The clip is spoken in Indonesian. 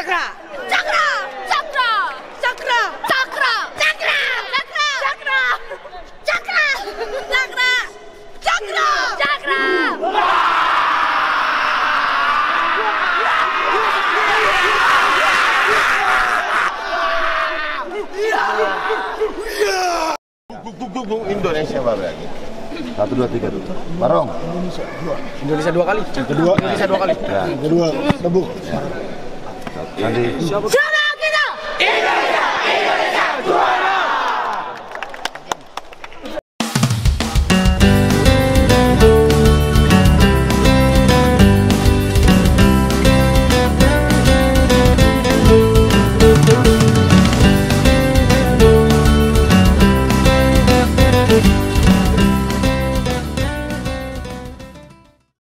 Cakra. Cakra. Cakra. Cakra. Cakra. Cakra. Cakra. Cakra. Cakra. Cakra. Cakra. Indonesia berarti. 1, 2, 3 tuh. Barong. Indonesia 2 kali. Kedua. Indonesia 2 kali. Ya. Kedua. Tebuk. Nanti. Siapa kita? Indonesia. Indonesia.